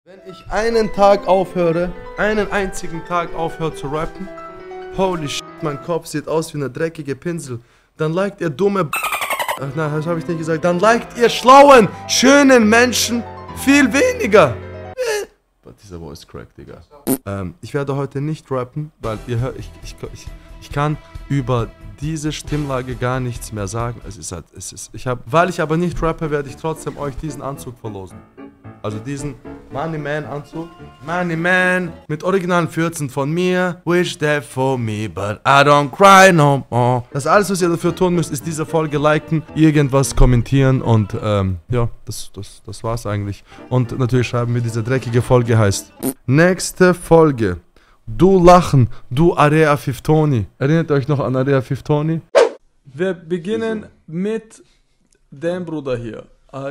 Wenn ich einen Tag aufhöre, einen einzigen Tag aufhöre zu rappen, holy shit, mein Kopf sieht aus wie eine dreckige Pinsel. Dann liked ihr dumme Ach nein, das habe ich nicht gesagt. Dann liked ihr schlauen, schönen Menschen viel weniger. But dieser Voice Crack, Digga. Ich werde heute nicht rappen, weil ihr hört, ich kann über diese Stimmlage gar nichts mehr sagen. Weil ich aber nicht rappe, werde ich trotzdem euch diesen Anzug verlosen. Also diesen Money Man Anzug. Money Man mit originalen 14 von mir. Wish that for me, but I don't cry no more. Das alles, was ihr dafür tun müsst, ist diese Folge liken, irgendwas kommentieren und ja, das war's eigentlich. Und natürlich schreiben, wie diese dreckige Folge heißt. Nächste Folge. Du lachen, du Area 50. Erinnert euch noch an Area 50? Wir beginnen mit dem Bruder hier.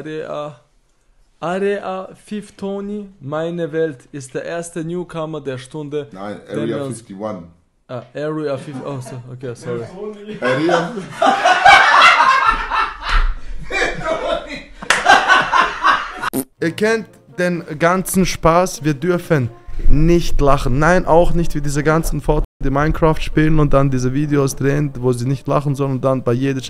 Area 50, meine Welt, ist der erste Newcomer der Stunde. Nein, Area 51. Area 50, oh, so, okay, sorry. Area. Ihr kennt den ganzen Spaß, wir dürfen nicht lachen. Nein, auch nicht wie diese ganzen Fotos, die Minecraft spielen und dann diese Videos drehen, wo sie nicht lachen, sondern dann bei jedem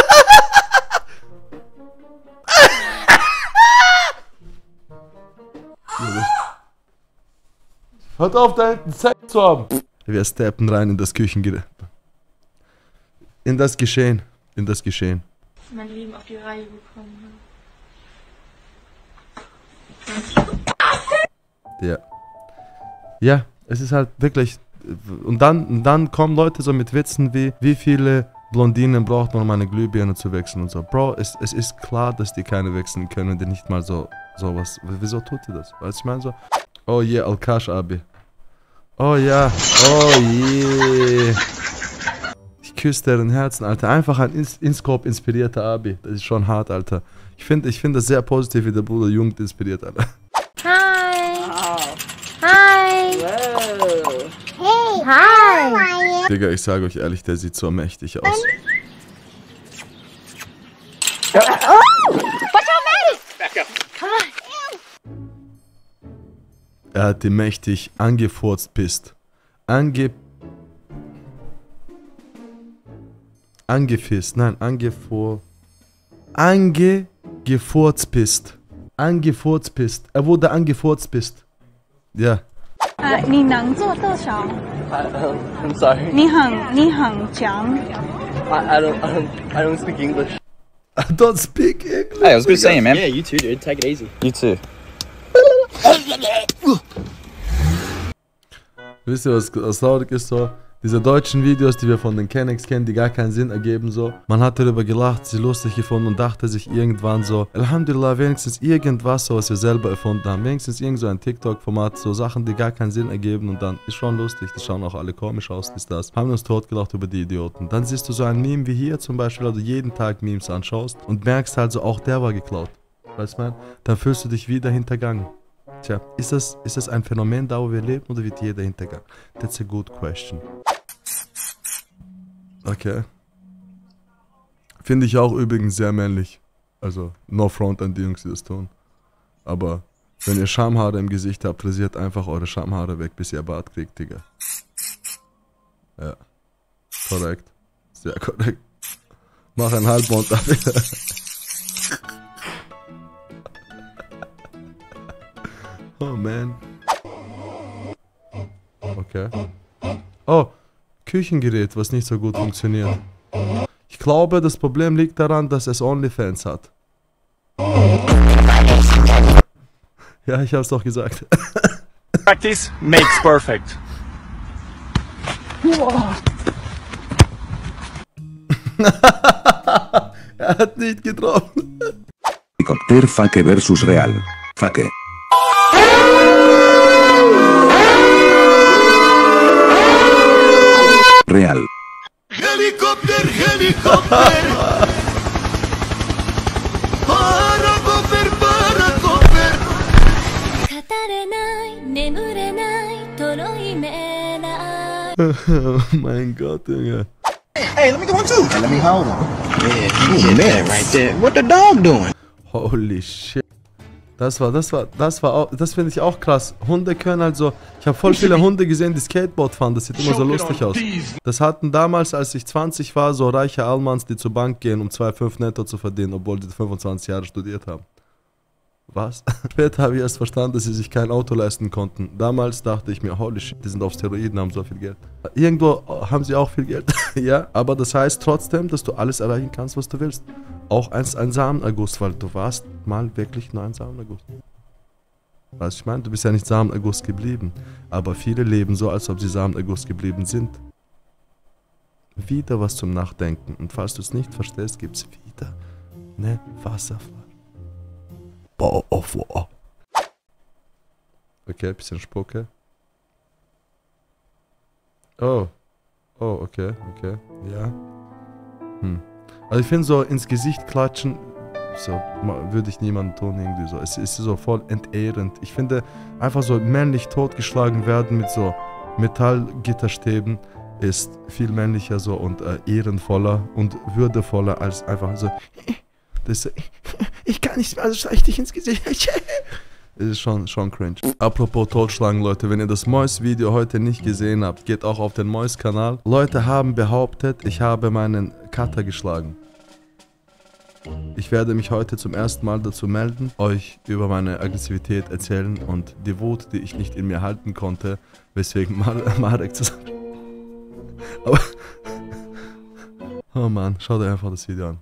Hört auf, da hinten Sex zu haben. Wir steppen rein in das Küchengerät. In das Geschehen. In das Geschehen. Mein Leben auf die Reihe bekommen. Ja. Ja, es ist halt wirklich. Und dann kommen Leute so mit Witzen wie viele Blondinen braucht man, um eine Glühbirne zu wechseln und so. Bro, es ist klar, dass die keine wechseln können und die nicht mal sowas. Wieso tut ihr das? Weißt du, ich meine so. Oh je, yeah, Alkash Abi. Oh ja, oh je. Ich küsse deren Herzen, Alter. Einfach ein InScope inspirierter Abi. Das ist schon hart, Alter. Ich finde das sehr positiv, wie der Bruder Jugend inspiriert, Alter. Hi. Wow. Hi. Wow. Hey. Hi. Digga, ich sage euch ehrlich, der sieht so mächtig aus. What's your name? Back up. Come on. Er hat die mächtig angefurzt pisst. Angefisst. Nein, angefurzt pisst. Angefurzt pisst. Er wurde angefurzt pisst. Ja. 你能做多少？ I'm sorry. 你很强。 I don't speak English. I don't speak English. Hey, I was just saying, man. Yeah, you too, dude. Take it easy. You too. Wisst ihr, was traurig ist so? Diese deutschen Videos, die wir von den Kennex kennen, die gar keinen Sinn ergeben so. Man hat darüber gelacht, sie lustig gefunden und dachte sich irgendwann so, Alhamdulillah, wenigstens irgendwas so, was wir selber erfunden haben. Wenigstens irgend so ein TikTok-Format, so Sachen, die gar keinen Sinn ergeben und dann ist schon lustig, die schauen auch alle komisch aus, ist das. Haben uns totgelacht über die Idioten. Dann siehst du so ein Meme wie hier zum Beispiel, oder jeden Tag Memes anschaust und merkst halt so, auch der war geklaut. Weißt du, man? Dann fühlst du dich wieder hintergangen. Tja, ist das ein Phänomen da, wo wir leben, oder wird jeder hintergangen? That's a good question. Okay. Finde ich auch übrigens sehr männlich. Also, no front an die Jungs, die das tun. Aber, wenn ihr Schamhaare im Gesicht habt, rasiert einfach eure Schamhaare weg, bis ihr Bart kriegt, Digga. Ja. Korrekt. Sehr korrekt. Mach einen Halbmond ab. Oh man. Okay. Oh, Küchengerät, was nicht so gut funktioniert. Ich glaube, das Problem liegt daran, dass es OnlyFans hat. Ja, ich hab's doch gesagt. Practice makes perfect. Er hat nicht getroffen. Helicóptero Fake versus Real. Fake. Real. Helicóptero, helicóptero. Paracoper, paracoper. 語れない眠れないとろい目な Oh mein Gott, Junge. Hey, let me get one too. Hey, let me hold one. Yeah, you get that right there. What the dog doing? Holy shit. Das finde ich auch krass. Hunde können halt so, ich habe voll viele Hunde gesehen, die Skateboard fahren, das sieht immer so lustig aus. Das hatten damals, als ich 20 war, so reiche Allmanns, die zur Bank gehen, um 2,5 netto zu verdienen, obwohl die 25 Jahre studiert haben. Was? Später habe ich erst verstanden, dass sie sich kein Auto leisten konnten. Damals dachte ich mir, holy shit, die sind auf Steroiden, haben so viel Geld. Irgendwo haben sie auch viel Geld, ja, aber das heißt trotzdem, dass du alles erreichen kannst, was du willst. Auch ein Samenerguss, weil du warst mal wirklich nur ein Samenerguss. Weißt du, ich meine, du bist ja nicht Samenerguss geblieben, aber viele leben so, als ob sie Samenerguss geblieben sind. Wieder was zum Nachdenken, und falls du es nicht verstehst, gibt es wieder eine Wasserfall. Okay, bisschen Spucke. Oh, okay, ja. Also ich finde so ins Gesicht klatschen, so würde ich niemandem tun irgendwie so. Es ist so voll entehrend. Ich finde einfach so männlich totgeschlagen werden mit so Metallgitterstäben ist viel männlicher so und ehrenvoller und würdevoller als einfach so. Das, ich kann nicht mehr, also schleich dich ins Gesicht. Es ist schon cringe. Apropos Totschlagen, Leute, wenn ihr das Mois-Video heute nicht gesehen habt, geht auch auf den Mois-Kanal. Leute haben behauptet, ich habe meinen Cutter geschlagen. Ich werde mich heute zum ersten Mal dazu melden, euch über meine Aggressivität erzählen und die Wut, die ich nicht in mir halten konnte, weswegen Marek zusammen... Aber... Oh Mann, schaut euch einfach das Video an.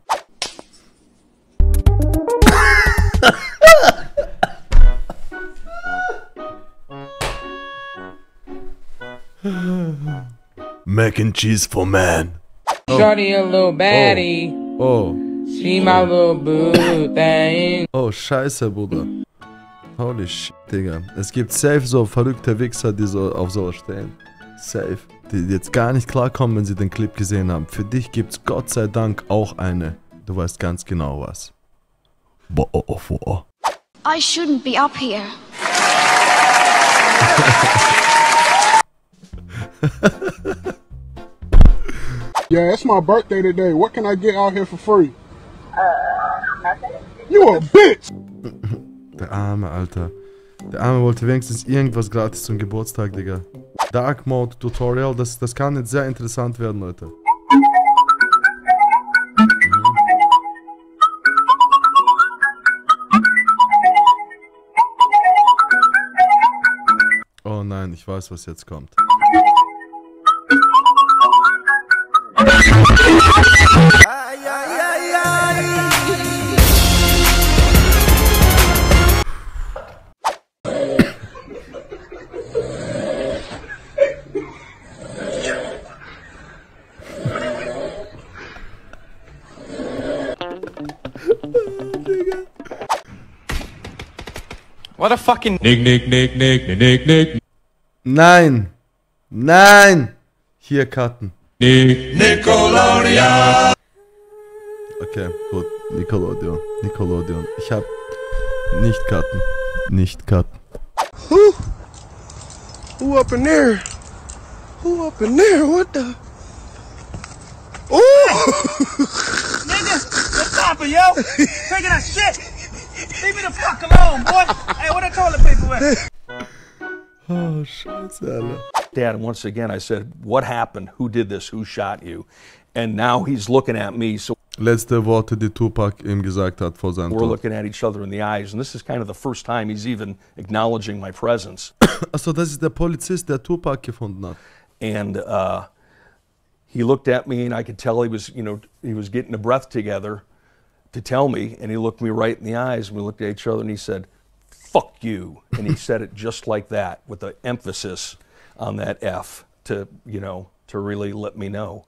Mac and cheese for man. Shorty a little baddie. Oh. She my little boo thing. Oh, scheiße, Bruder. Holy shit, Digga. Es gibt safe so verrückte Wichser, die so auf sowas stehen. Safe. Die jetzt gar nicht klarkommen, wenn sie den Clip gesehen haben. Für dich gibt's Gott sei Dank auch eine. Du weißt ganz genau was. Boah. I shouldn't be up here. Yeah, it's my birthday today. What can I get out here for free? You a bitch! Der Arme, Alter. Der Arme wollte wenigstens irgendwas gratis zum Geburtstag, Digga. Dark Mode Tutorial, das kann jetzt sehr interessant werden, Leute. Oh nein, ich weiß, was jetzt kommt. What a fucking Nick. Nein! Nein! Hier cutten. Nickelodeon. Okay, gut. Nickelodeon. Ich hab nicht cutten. Who up in there? What the? Ooh! Nigga, what's up, yo? Taking that shit. Leave me the fuck alone, boy. Hey, what the toilet paper at? Oh, scheiße, Alter. Dad, once again, I said, what happened? Who did this? Who shot you? And now he's looking at me, so Letzte Worte, die Tupac ihm gesagt hat vor seinem we're Tod. looking at each other in the eyes, and this is kind of the first time he's even acknowledging my presence. Achso, das ist der Polizist, der Tupac gefunden hat. And he looked at me, and I could tell he was getting a breath together to tell me, and he looked me right in the eyes, and we looked at each other, and he said, fuck you. And he said it just like that, with the emphasis on that F to really let me know.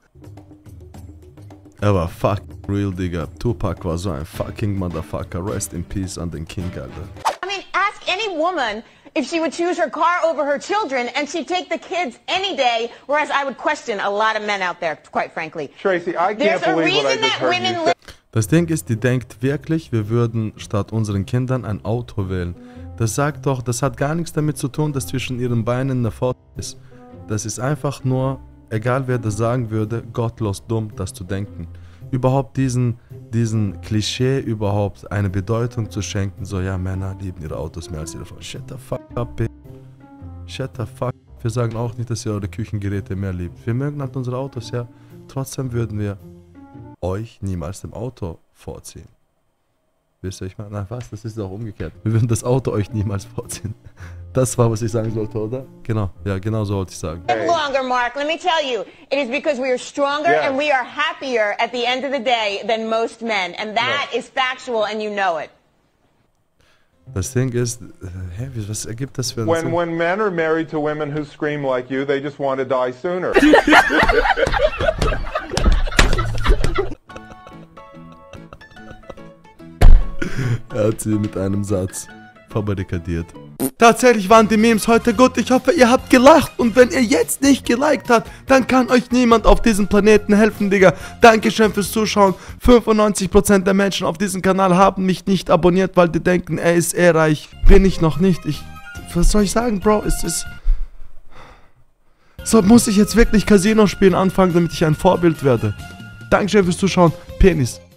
Er war fuck real, Digga. Tupac war so ein fucking Motherfucker. Rest in peace an den King, Alter. I mean, ask any woman if she would choose her car over her children, and she'd take the kids any day, whereas I would question a lot of men out there, quite frankly. Tracy, I can't believe what I just heard you say. Das Ding ist, die denkt wirklich, wir würden statt unseren Kindern ein Auto wählen. Das hat gar nichts damit zu tun, dass zwischen ihren Beinen eine Foto ist. Das ist einfach nur, egal wer das sagen würde, gottlos dumm, das zu denken. überhaupt diesen Klischee überhaupt eine Bedeutung zu schenken, so ja, Männer lieben ihre Autos mehr als ihre Frauen. Shut the fuck up, bitch. Shut the fuck up. Wir sagen auch nicht, dass ihr eure Küchengeräte mehr liebt. Wir mögen halt unsere Autos, ja. Trotzdem würden wir euch niemals dem Auto vorziehen. Wisst ihr, ich meine, na was, das ist auch umgekehrt. Wir würden das Auto euch niemals vorziehen. Das war, was ich sagen sollte, oder? Genau, ja, genau so wollte ich sagen. Longer, Mark. Let me tell you, it is because we are stronger and we are happier at the end of the day than most men, and that is factual, and you know it. Das Ding ist, hä, was ergibt das für einen Sinn? When men are married to women who scream like you, they just want to die sooner. Er hat sie mit einem Satz verbarrikadiert. Tatsächlich waren die Memes heute gut. Ich hoffe, ihr habt gelacht. Und wenn ihr jetzt nicht geliked habt, dann kann euch niemand auf diesem Planeten helfen, Digga. Dankeschön fürs Zuschauen. 95% der Menschen auf diesem Kanal haben mich nicht abonniert, weil die denken, er ist reich. Bin ich noch nicht. Was soll ich sagen, Bro? So, muss ich jetzt wirklich Casino spielen anfangen, damit ich ein Vorbild werde? Dankeschön fürs Zuschauen. Penis.